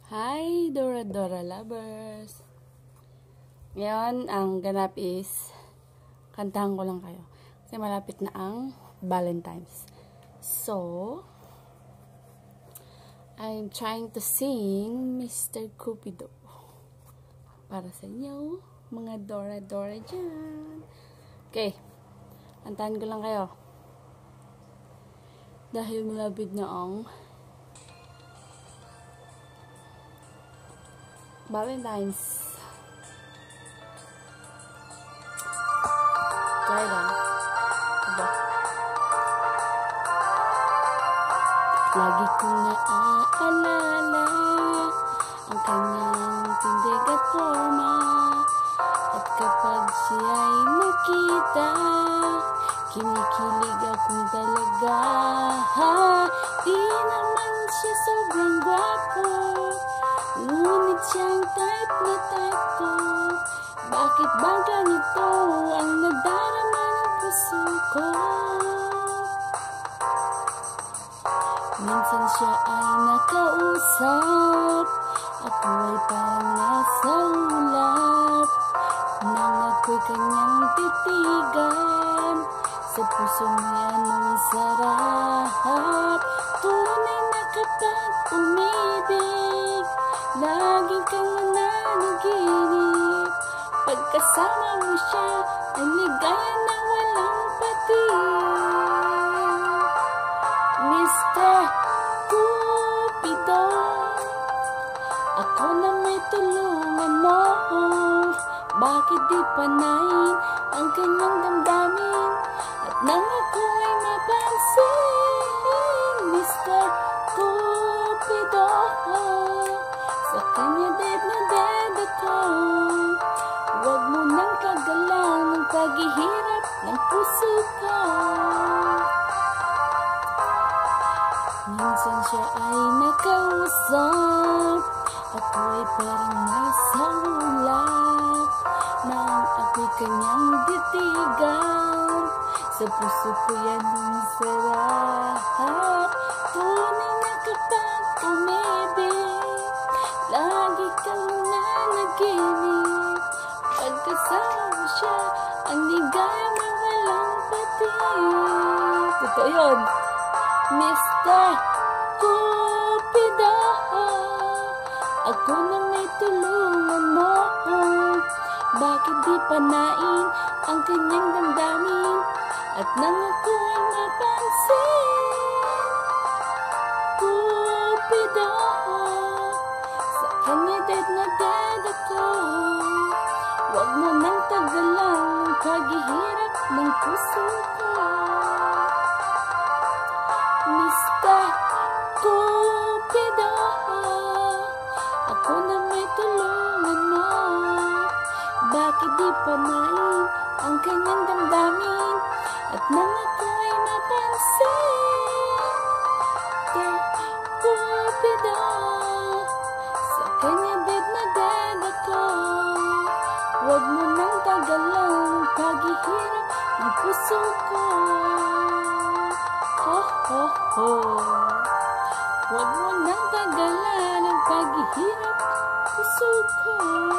Hi, Dora Dora lovers! Ngayon, ang ganap is kantahan ko lang kayo. Kasi malapit na ang Valentine's. So, I'm trying to sing Mr. Cupido. Para sa inyo, mga Dora Dora dyan. Okay, kantahan ko lang kayo. Dahil malapit na ang Valentine's. Kaya lang. Diba? Lagi kong naaalala ang kanyang tindig at forma. At kapag siya'y nakita, kinikilig akong talaga. Di naman siya sobrang gwapo, ngunit siyang type na type ko. Bakit ba ganito ang nadarama ng puso ko? Minsan siya ay nakausap, ako ay parang nasa ulap, nang ako'y kanyang titigan. Sa puso niya nung sarap, tunay na kapag umibig, lagi kang nananaginip. Pagkasama mo siya, ang ligaya na walang patig. Mr. Cupido, ako na may tulungan mo. Bakit di panayin ang kanyang damdamin? At nang ako ay mapansin, Mr. Cupido, sa kanya dead na dead ako. Huwag mo nang kagalan ng paghihirap ng puso ko. Minsan siya ay nakausap, ako ay parang nasa ulap, nang ako'y kanyang titigan. Sa puso ko yan ang sarap, tunay na kapag umibig, lagi kang nanaginip. Pagkasama mo siya, ang ligaya na walang patig. Totoo yun. Mr. Cupido, ako na may tulungan mo. Bakit di panain ang kanyang damdamin? At nang ako ay mapansin, Cupido, sa kanya dead na dead ako. Huwag mo nang tagalan ang paghihirap ng puso ko. Mr. Cupido, ako na may tulungan mo. Bakit di panain ang kanyang damdamin? At nang ako ay mapansin, Cupido, sa kanya dead na dead ako. Huwag mo nang tagalan ang paghihirap ng puso ko. Ho, ho, ho. Huwag mo nang tagalan ang paghihirap ng puso ko.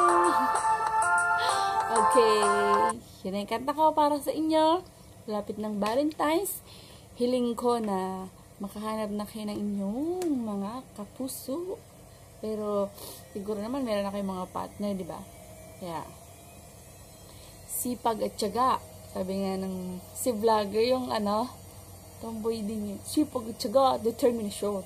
Okay, yun ang kanta ko para sa inyo. Lapit ng Valentine's. Hiling ko na makahanap na kayo ng inyong mga kapuso. Pero siguro naman meron na kayong mga partner, di ba? Kaya sipag at tiyaga. Sabi nga ng si vlogger, yung tomboy din yun. Sipag at tiyaga, determination.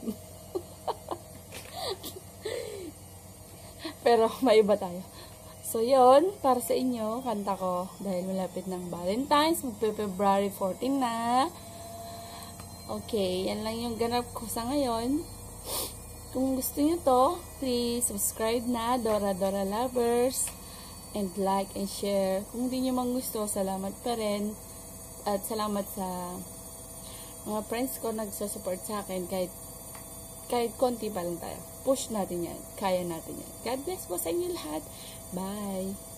Pero may iba tayo. So yun, para sa inyo, kanta ko dahil malapit ng Valentine's, magpe-February 14 na. Okay, yan lang yung ganap ko sa ngayon. Kung gusto nyo to, please subscribe na, Dora Dora lovers. And like and share. Kung di nyo mang gusto, salamat pa rin. At salamat sa mga friends ko nagsusupport sa akin kahit konti pa lang tayo. Push natin yan. Kaya natin yan. God bless po sa inyo lahat. Bye!